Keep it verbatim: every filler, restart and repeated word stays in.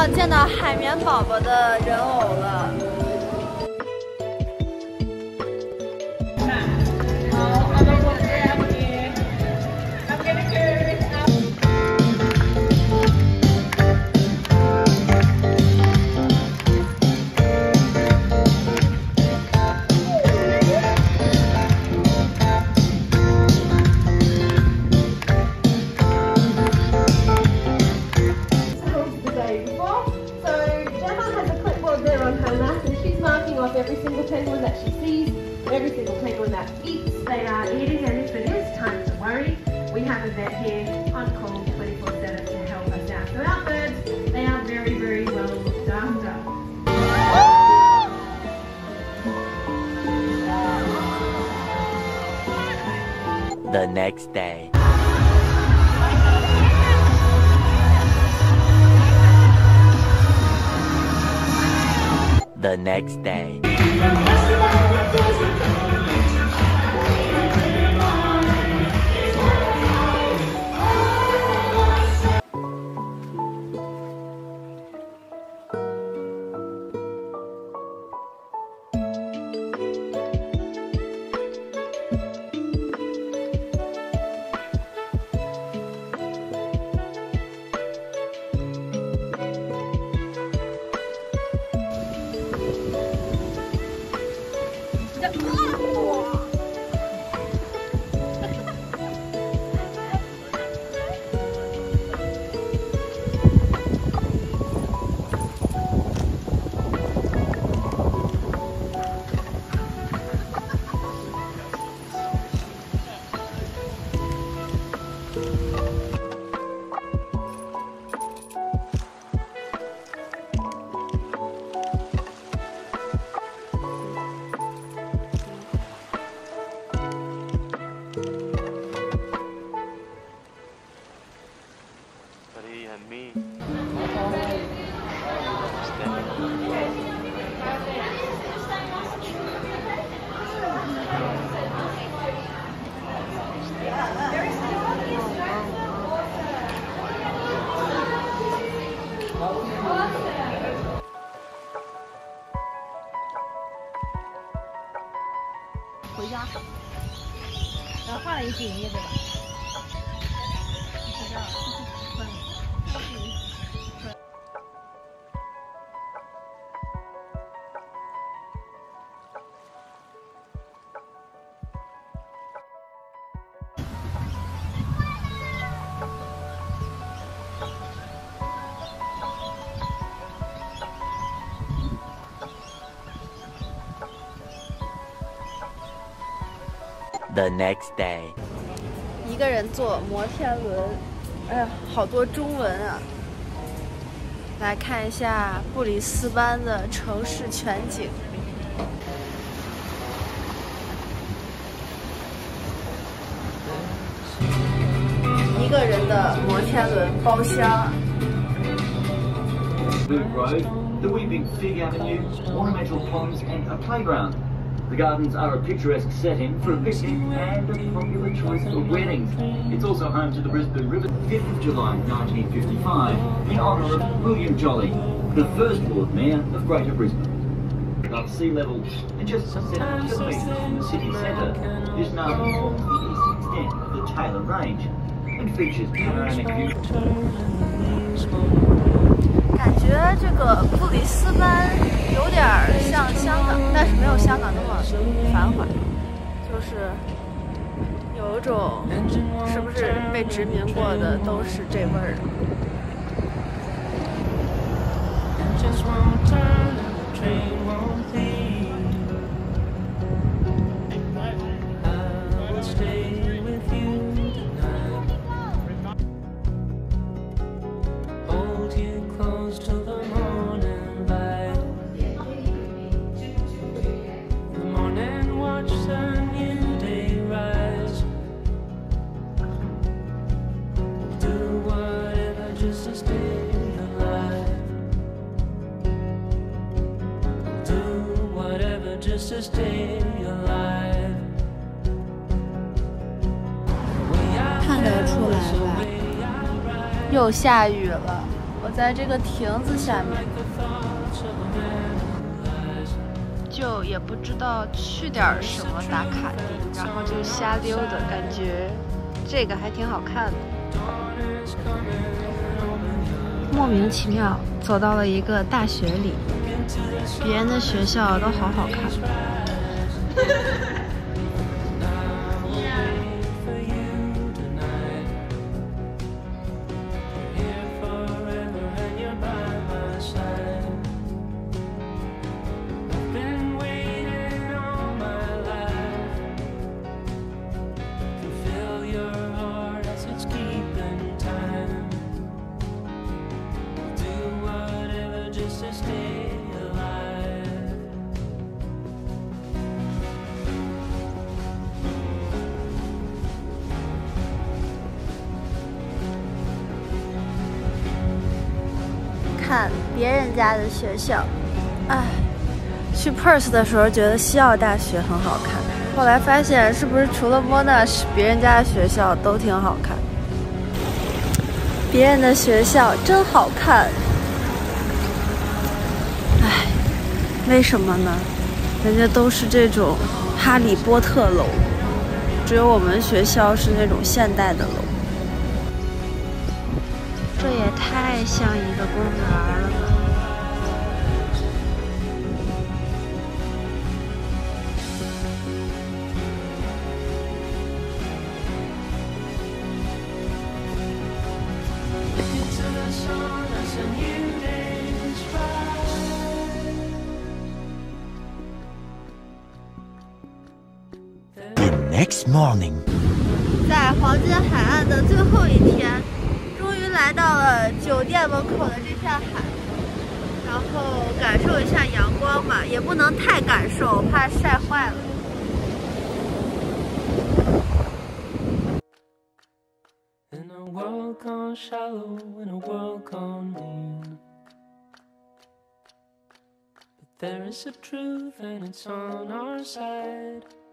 要见到海绵宝宝的人偶了。 Every single penguin that she sees, every single penguin that eats, they are eating, and if it is time to worry, we have a vet here on call twenty-four seven to help us out. So our birds, they are very, very well looked after. The next day. The next day. And me. 回家，然后换了一只营业对吧？不知道。 The next day. 一个人坐摩天轮，哎呀，好多中文啊！来看一下布里斯班的城市全景。一个人的摩天轮包厢。 The weeping fig avenue, ornamental ponds and a playground. The gardens are a picturesque setting for a picnic and a popular choice for weddings. It's also home to the Brisbane River. fifth of July nineteen fifty-five, in honour of William Jolly, the first Lord Mayor of Greater Brisbane. Above sea level and just seven kilometres from the city centre, this mountain forms the eastern extent of the Taylor Range and features panoramic views. 感觉这个布里斯班有点像香港，但是没有香港那么繁华，就是有一种是不是被殖民过的都是这味儿。 Just to stay alive. 看得出来吧，又下雨了。我在这个亭子下面，就也不知道去点什么打卡地，然后就瞎溜达，感觉这个还挺好看的。莫名其妙走到了一个大学里，别人的学校都好好看。看别人家的学校，哎，去 Perth 的时候觉得西澳大学很好看，后来发现是不是除了 Monash， 别人家的学校都挺好看。别人的学校真好看，哎，为什么呢？人家都是这种哈利波特楼，只有我们学校是那种现代的楼。这也太像一个公园了吧！ The next morning， 在黄金海岸的最后一天，终于来到了酒店门口的这片海，然后感受一下阳光吧，也不能太感受，怕晒坏了。 In a world gone shallow, in a world gone mean, but there is a truth and it's on our side.